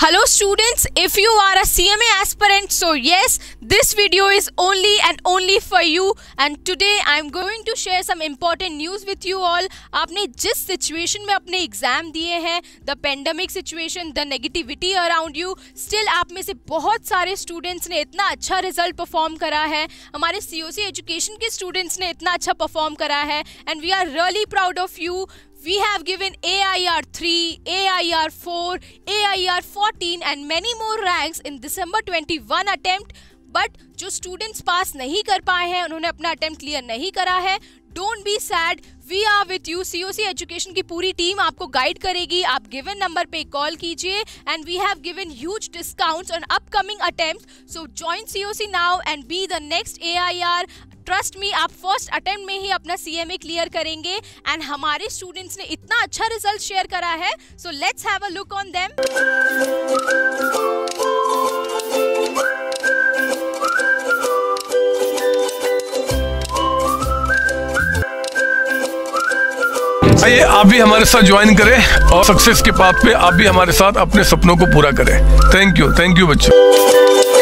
Hello students, if you are a CMA aspirant, so yes, this video is only and only for you, and today I am going to share some important news with you all. आपने जिस situation में अपने exam दिए हैं, the pandemic situation, the negativity around you, still आप में से बहुत सारे स्टूडेंट्स ने इतना अच्छा रिजल्ट परफॉर्म करा है, हमारे COC एजुकेशन के स्टूडेंट्स ने इतना अच्छा परफॉर्म करा है, and we are really proud of you. We have given AIR 3, AIR 4, AIR 14 and many more ranks in December 21 attempt. But जो स्टूडेंट्स पास नहीं कर पाए हैं, उन्होंने अपना अटेम्प्ट क्लियर नहीं करा है, don't be sad, we are with you. COC education की पूरी टीम आपको गाइड करेगी. आप गिवन नंबर पे कॉल कीजिए and we have given huge discounts on upcoming attempts. So join COC now and be the next AIR. Trust me, आप first attempt में ही अपना CMA क्लियर करेंगे एंड हमारे स्टूडेंट्स ने इतना अच्छा रिजल्ट शेयर करा है. So let's have a look on them. आइए आप भी हमारे साथ ज्वाइन करें और सक्सेस के पाथ पे आप भी हमारे साथ अपने सपनों को पूरा करें. थैंक यू बच्चों.